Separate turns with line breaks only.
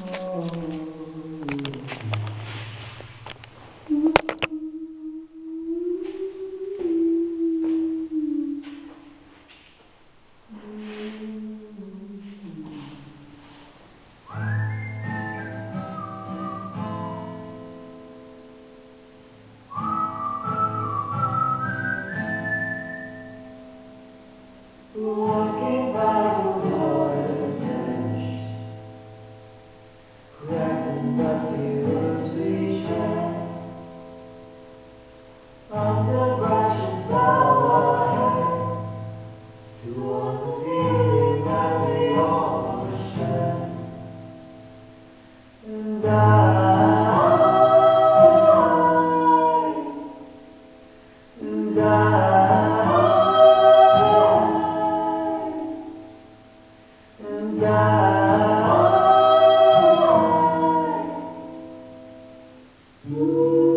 Walking by the water's edge, cracked and dusty roads we tread. Underbrush's flowers towards the feeling that we all share. And and and I